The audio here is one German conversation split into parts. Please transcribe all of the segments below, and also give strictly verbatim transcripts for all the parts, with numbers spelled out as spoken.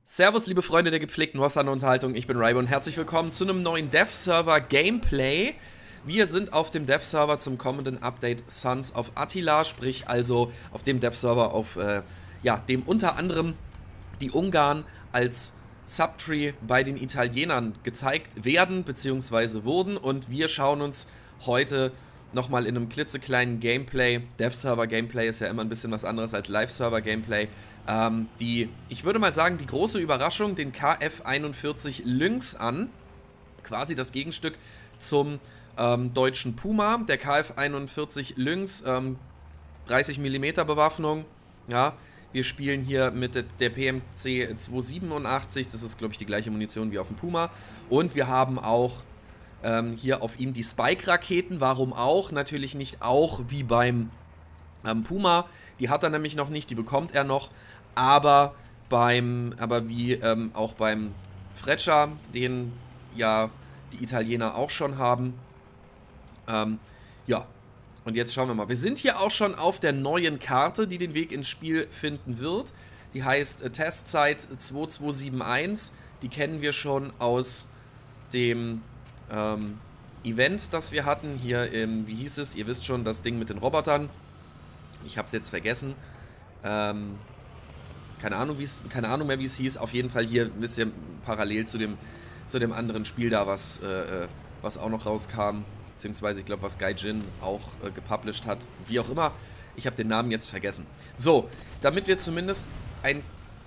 Servus, liebe Freunde der gepflegten War Thunder Unterhaltung, ich bin Raibo und herzlich willkommen zu einem neuen Dev-Server Gameplay. Wir sind auf dem Dev-Server zum kommenden Update Sons of Attila, sprich also auf dem Dev-Server, auf äh, ja, dem unter anderem die Ungarn als Subtree bei den Italienern gezeigt werden bzw. wurden, und wir schauen uns heute nochmal in einem klitzekleinen Gameplay, Dev-Server-Gameplay ist ja immer ein bisschen was anderes als Live-Server-Gameplay, ähm, die, ich würde mal sagen, die große Überraschung, den K F einundvierzig Lynx an, quasi das Gegenstück zum ähm, deutschen Puma. Der K F einundvierzig Lynx, ähm, dreißig Millimeter Bewaffnung, ja. Wir spielen hier mit der P M C zweihundertsiebenundachtzig, das ist, glaube ich, die gleiche Munition wie auf dem Puma. Und wir haben auch ähm, hier auf ihm die Spike-Raketen. Warum auch? Natürlich nicht auch wie beim ähm, Puma. Die hat er nämlich noch nicht, die bekommt er noch. Aber, beim, aber wie ähm, auch beim Freccia, den ja die Italiener auch schon haben. Ähm, ja. Und jetzt schauen wir mal. Wir sind hier auch schon auf der neuen Karte, die den Weg ins Spiel finden wird. Die heißt äh, Testzeit zwei zwei sieben eins. Die kennen wir schon aus dem ähm, Event, das wir hatten. Hier im, wie hieß es? Ihr wisst schon, das Ding mit den Robotern. Ich habe es jetzt vergessen. Ähm, keine Ahnung, wie's, keine Ahnung mehr, wie es hieß. Auf jeden Fall hier, wisst ihr, parallel zu dem, zu dem anderen Spiel da, was, äh, was auch noch rauskam. Beziehungsweise, ich glaube, was Gaijin auch äh, gepublished hat. Wie auch immer. Ich habe den Namen jetzt vergessen. So, damit wir zumindest ein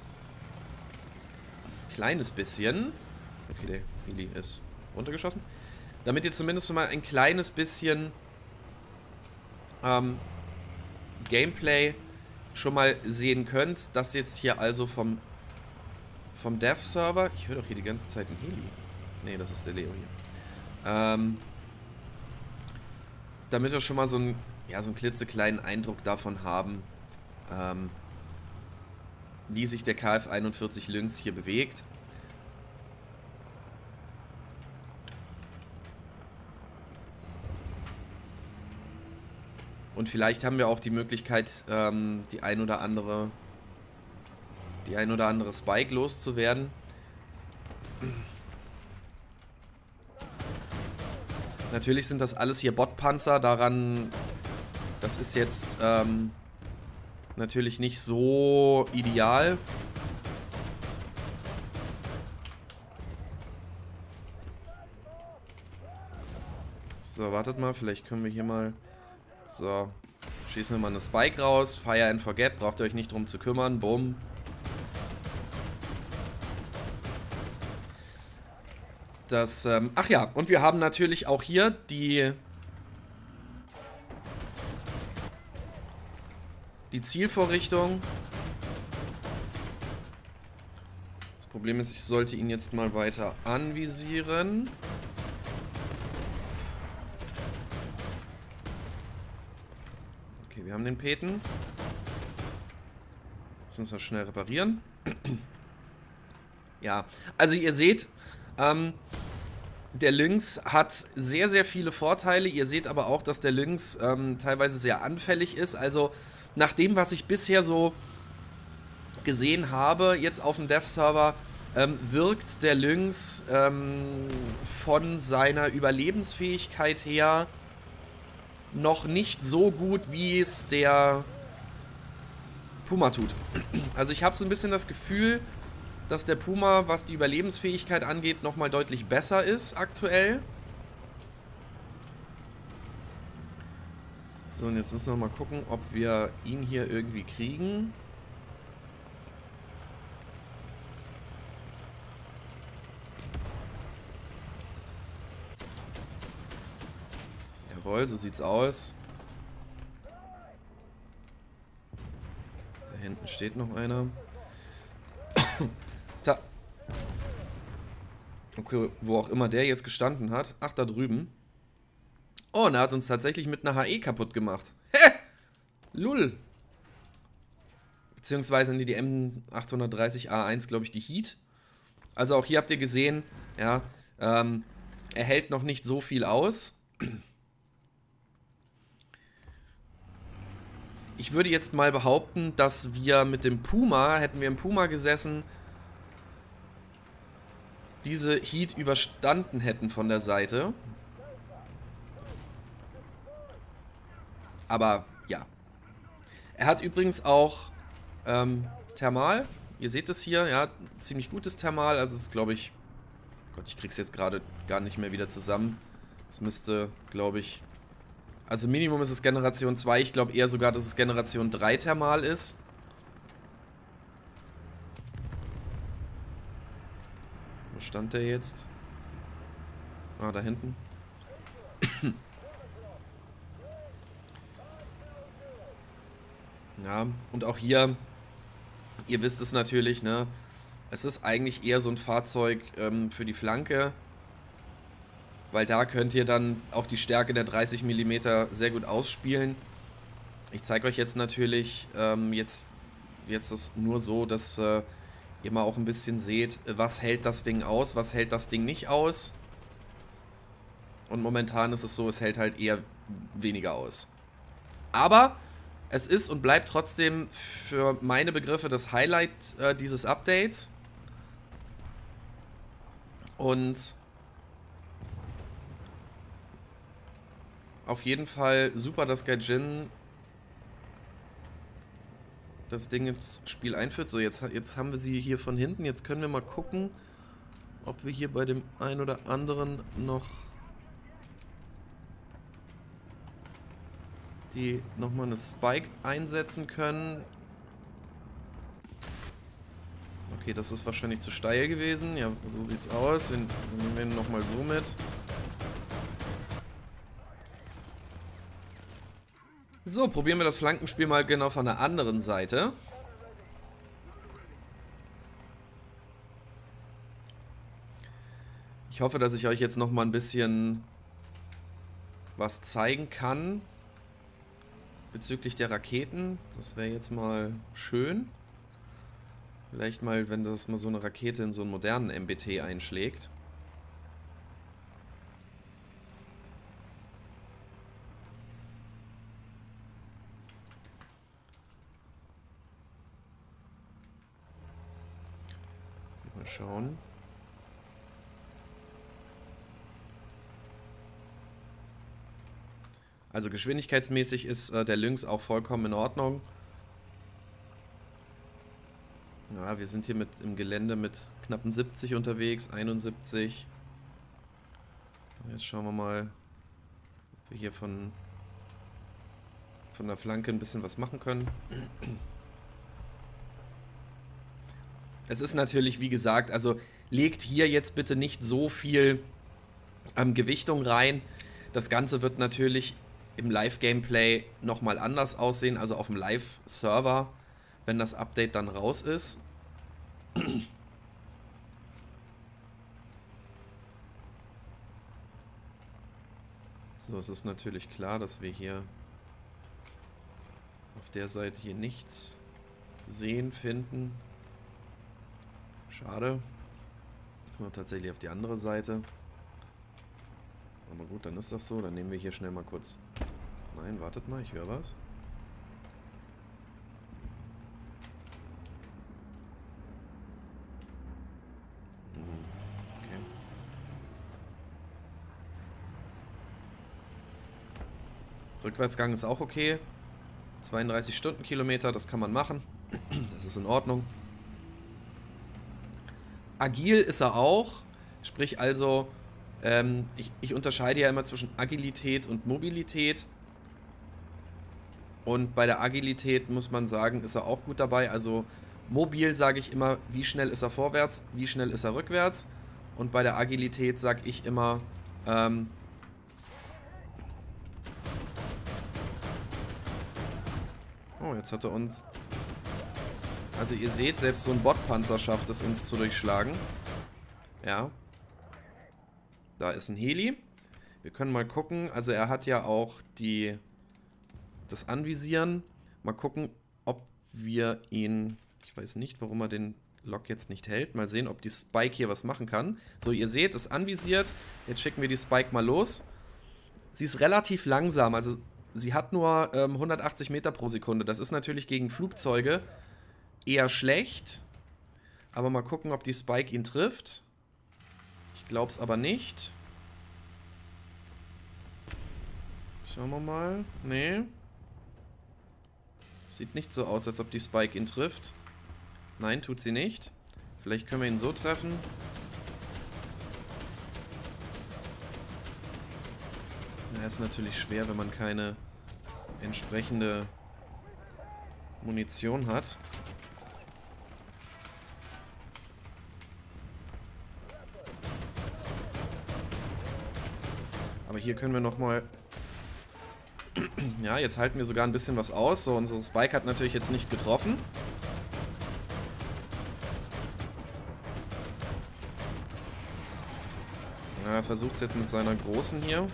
kleines bisschen... Okay, der Heli ist runtergeschossen. Damit ihr zumindest mal ein kleines bisschen ähm, Gameplay schon mal sehen könnt. Das jetzt hier also vom, vom Dev-Server. Ich höre doch hier die ganze Zeit einen Heli. Nee, das ist der Leo hier. Ähm... Damit wir schon mal so einen, ja, so einen klitzekleinen Eindruck davon haben, ähm, wie sich der K F einundvierzig Lynx hier bewegt. Und vielleicht haben wir auch die Möglichkeit, ähm, die ein oder andere, die ein oder andere Spike loszuwerden. Natürlich sind das alles hier Botpanzer, daran, das ist jetzt ähm, natürlich nicht so ideal. So, wartet mal, vielleicht können wir hier mal, so, schießen wir mal eine Spike raus, Fire and Forget, braucht ihr euch nicht drum zu kümmern, bumm. Das, ähm, ach ja, und wir haben natürlich auch hier die, die Zielvorrichtung. Das Problem ist, ich sollte ihn jetzt mal weiter anvisieren. Okay, wir haben den Peten. Das müssen wir schnell reparieren. Ja, also ihr seht, ähm, der Lynx hat sehr, sehr viele Vorteile. Ihr seht aber auch, dass der Lynx ähm, teilweise sehr anfällig ist. Also nach dem, was ich bisher so gesehen habe, jetzt auf dem Dev-Server, ähm, wirkt der Lynx ähm, von seiner Überlebensfähigkeit her noch nicht so gut, wie es der Puma tut. Also ich habe so ein bisschen das Gefühl, dass der Puma, was die Überlebensfähigkeit angeht, nochmal deutlich besser ist aktuell. So, und jetzt müssen wir mal gucken, ob wir ihn hier irgendwie kriegen. Jawohl, so sieht's aus. Da hinten steht noch einer. Ta okay, wo auch immer der jetzt gestanden hat. Ach, da drüben. Oh, und er hat uns tatsächlich mit einer H E kaputt gemacht. Hä? Lull. Beziehungsweise die M achthundertdreißig A eins, glaube ich, die Heat. Also auch hier habt ihr gesehen, ja, ähm, er hält noch nicht so viel aus. Ich würde jetzt mal behaupten, dass wir mit dem Puma, hätten wir im Puma gesessen, diese Heat überstanden hätten von der Seite. Aber ja. Er hat übrigens auch ähm, Thermal. Ihr seht es hier, ja, ziemlich gutes Thermal. Also es ist, glaube ich... Gott, ich krieg's jetzt gerade gar nicht mehr wieder zusammen. Es müsste, glaube ich... Also Minimum ist es Generation zwei. Ich glaube eher sogar, dass es Generation drei Thermal ist. Wo stand der jetzt? Ah, da hinten. Ja, und auch hier, ihr wisst es natürlich, ne? Es ist eigentlich eher so ein Fahrzeug ähm, für die Flanke. Weil da könnt ihr dann auch die Stärke der dreißig Millimeter sehr gut ausspielen. Ich zeige euch jetzt natürlich ähm, jetzt, jetzt ist nur so, dass äh, ihr mal auch ein bisschen seht, was hält das Ding aus, was hält das Ding nicht aus. Und momentan ist es so, es hält halt eher weniger aus. Aber es ist und bleibt trotzdem für meine Begriffe das Highlight äh, dieses Updates. Und auf jeden Fall super, dass Gaijin das Ding ins Spiel einführt. So, jetzt, jetzt haben wir sie hier von hinten. Jetzt können wir mal gucken, ob wir hier bei dem einen oder anderen noch die nochmal eine Spike einsetzen können. Okay, das ist wahrscheinlich zu steil gewesen. Ja, so sieht's aus. Dann nehmen wir ihn nochmal so mit. So, probieren wir das Flankenspiel mal genau von der anderen Seite. Ich hoffe, dass ich euch jetzt noch mal ein bisschen was zeigen kann bezüglich der Raketen. Das wäre jetzt mal schön. Vielleicht mal, wenn das mal so eine Rakete in so einen modernen M B T einschlägt. Mal schauen. Also geschwindigkeitsmäßig ist äh, der Lynx auch vollkommen in Ordnung. Ja, wir sind hier mit im Gelände mit knappen siebzig unterwegs, einundsiebzig. Jetzt schauen wir mal, ob wir hier von, von der Flanke ein bisschen was machen können. Es ist natürlich, wie gesagt, also legt hier jetzt bitte nicht so viel ähm, Gewichtung rein. Das Ganze wird natürlich im Live-Gameplay nochmal anders aussehen, also auf dem Live-Server, wenn das Update dann raus ist. So, es ist natürlich klar, dass wir hier auf der Seite hier nichts sehen, finden. Schade. Kommen wir tatsächlich auf die andere Seite. Aber gut, dann ist das so. Dann nehmen wir hier schnell mal kurz... Nein, wartet mal, ich höre was. Okay. Rückwärtsgang ist auch okay. zweiunddreißig Stundenkilometer, das kann man machen. Das ist in Ordnung. Agil ist er auch. Sprich also... Ähm, ich, ich unterscheide ja immer zwischen Agilität und Mobilität. Und bei der Agilität muss man sagen, ist er auch gut dabei. Also mobil sage ich immer, wie schnell ist er vorwärts, wie schnell ist er rückwärts. Und bei der Agilität sage ich immer, ähm, oh, jetzt hat er uns... Also ihr seht, selbst so ein Botpanzer schafft es, uns zu durchschlagen. Ja. Da ist ein Heli. Wir können mal gucken. Also er hat ja auch die das Anvisieren. Mal gucken, ob wir ihn... Ich weiß nicht, warum er den Lock jetzt nicht hält. Mal sehen, ob die Spike hier was machen kann. So, ihr seht, es anvisiert. Jetzt schicken wir die Spike mal los. Sie ist relativ langsam. Also sie hat nur ähm, hundertachtzig Meter pro Sekunde. Das ist natürlich gegen Flugzeuge eher schlecht. Aber mal gucken, ob die Spike ihn trifft. Ich glaub's aber nicht. Schauen wir mal. Nee. Sieht nicht so aus, als ob die Spike ihn trifft. Nein, tut sie nicht. Vielleicht können wir ihn so treffen. Ja, ist natürlich schwer, wenn man keine entsprechende Munition hat. Aber hier können wir nochmal... Ja, jetzt halten wir sogar ein bisschen was aus. So, unsere Spike hat natürlich jetzt nicht getroffen. Ja, er versucht es jetzt mit seiner großen hier.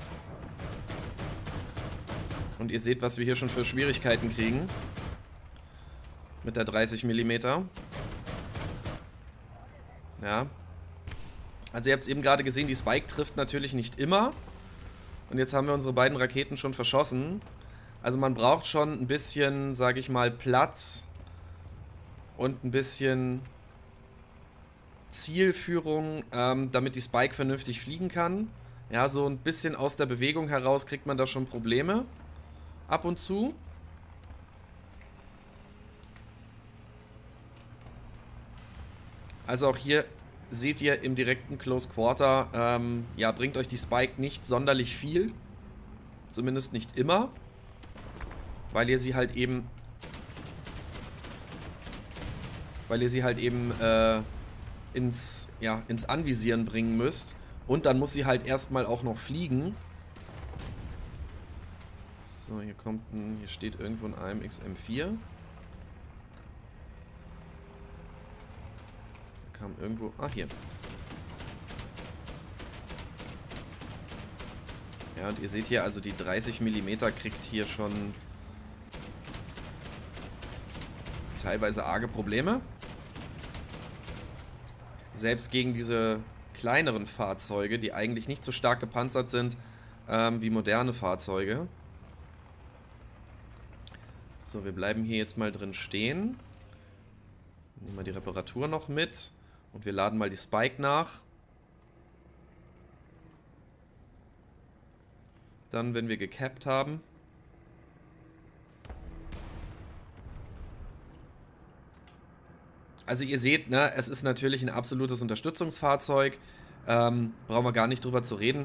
Und ihr seht, was wir hier schon für Schwierigkeiten kriegen. Mit der dreißig Millimeter. Ja. Also ihr habt es eben gerade gesehen, die Spike trifft natürlich nicht immer. Und jetzt haben wir unsere beiden Raketen schon verschossen. Also man braucht schon ein bisschen, sage ich mal, Platz und ein bisschen Zielführung, ähm, damit die Spike vernünftig fliegen kann. Ja, so ein bisschen aus der Bewegung heraus kriegt man da schon Probleme. Ab und zu. Also auch hier seht ihr im direkten Close Quarter, ähm, ja, bringt euch die Spike nicht sonderlich viel. Zumindest nicht immer. Weil ihr sie halt eben... Weil ihr sie halt eben äh, ins, ja, ins Anvisieren bringen müsst. Und dann muss sie halt erstmal auch noch fliegen. So, hier kommt ein... Hier steht irgendwo ein A M X M vier. Kam irgendwo... Ah, hier. Ja, und ihr seht hier, also die dreißig Millimeter kriegt hier schon teilweise arge Probleme. Selbst gegen diese kleineren Fahrzeuge, die eigentlich nicht so stark gepanzert sind ähm, wie moderne Fahrzeuge. So, wir bleiben hier jetzt mal drin stehen. Nehmen wir die Reparatur noch mit. Und wir laden mal die Spike nach. Dann, wenn wir gecapped haben. Also ihr seht, ne, es ist natürlich ein absolutes Unterstützungsfahrzeug. Ähm, brauchen wir gar nicht drüber zu reden.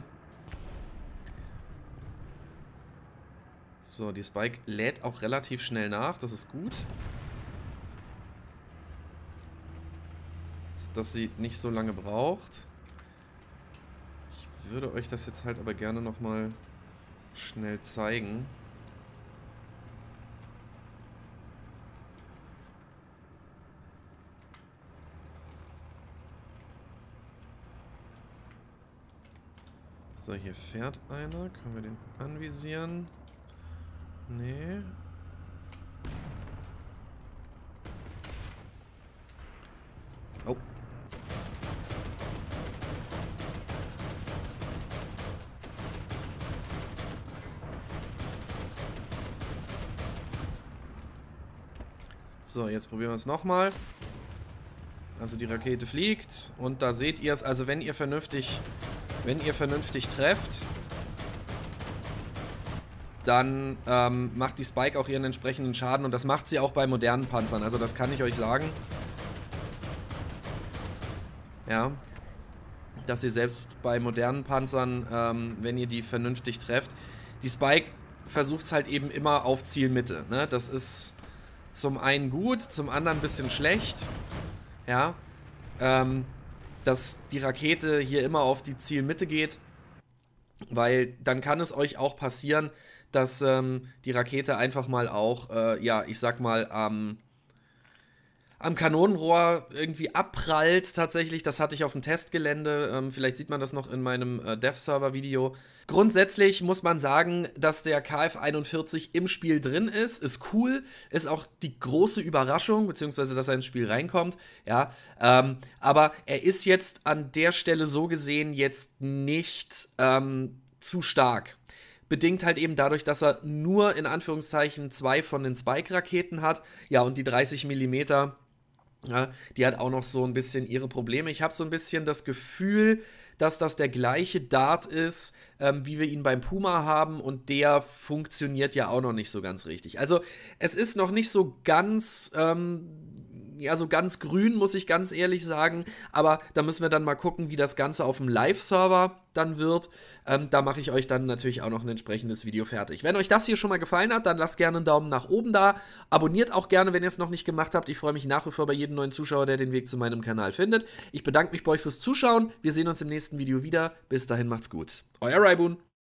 So, die Spike lädt auch relativ schnell nach, das ist gut. Dass sie nicht so lange braucht. Ich würde euch das jetzt halt aber gerne nochmal schnell zeigen. So, hier fährt einer. Können wir den anvisieren? Nee. Oh. So, jetzt probieren wir es nochmal. Also die Rakete fliegt und da seht ihr es, also wenn ihr vernünftig, wenn ihr vernünftig trefft, dann ähm, macht die Spike auch ihren entsprechenden Schaden und das macht sie auch bei modernen Panzern, also das kann ich euch sagen. Ja, dass ihr selbst bei modernen Panzern, ähm, wenn ihr die vernünftig trefft, die Spike versucht es halt eben immer auf Zielmitte, ne? Das ist zum einen gut, zum anderen ein bisschen schlecht, ja, ähm, dass die Rakete hier immer auf die Zielmitte geht, weil dann kann es euch auch passieren, dass ähm, die Rakete einfach mal auch, äh, ja, ich sag mal, am... Ähm, am Kanonenrohr irgendwie abprallt tatsächlich. Das hatte ich auf dem Testgelände. Ähm, vielleicht sieht man das noch in meinem äh, Dev-Server-Video. Grundsätzlich muss man sagen, dass der K F einundvierzig im Spiel drin ist. Ist cool. Ist auch die große Überraschung, beziehungsweise dass er ins Spiel reinkommt. Ja, ähm, aber er ist jetzt an der Stelle so gesehen jetzt nicht ähm, zu stark. Bedingt halt eben dadurch, dass er nur in Anführungszeichen zwei von den Spike-Raketen hat. Ja, und die dreißig Millimeter Ja, die hat auch noch so ein bisschen ihre Probleme. Ich habe so ein bisschen das Gefühl, dass das der gleiche Dart ist, ähm, wie wir ihn beim Puma haben, und der funktioniert ja auch noch nicht so ganz richtig. Also es ist noch nicht so ganz, ähm, ja, so ganz grün, muss ich ganz ehrlich sagen, aber da müssen wir dann mal gucken, wie das Ganze auf dem Live-Server dann wird. Ähm, da mache ich euch dann natürlich auch noch ein entsprechendes Video fertig. Wenn euch das hier schon mal gefallen hat, dann lasst gerne einen Daumen nach oben da. Abonniert auch gerne, wenn ihr es noch nicht gemacht habt. Ich freue mich nach wie vor bei jedem neuen Zuschauer, der den Weg zu meinem Kanal findet. Ich bedanke mich bei euch fürs Zuschauen. Wir sehen uns im nächsten Video wieder. Bis dahin macht's gut. Euer Raibun.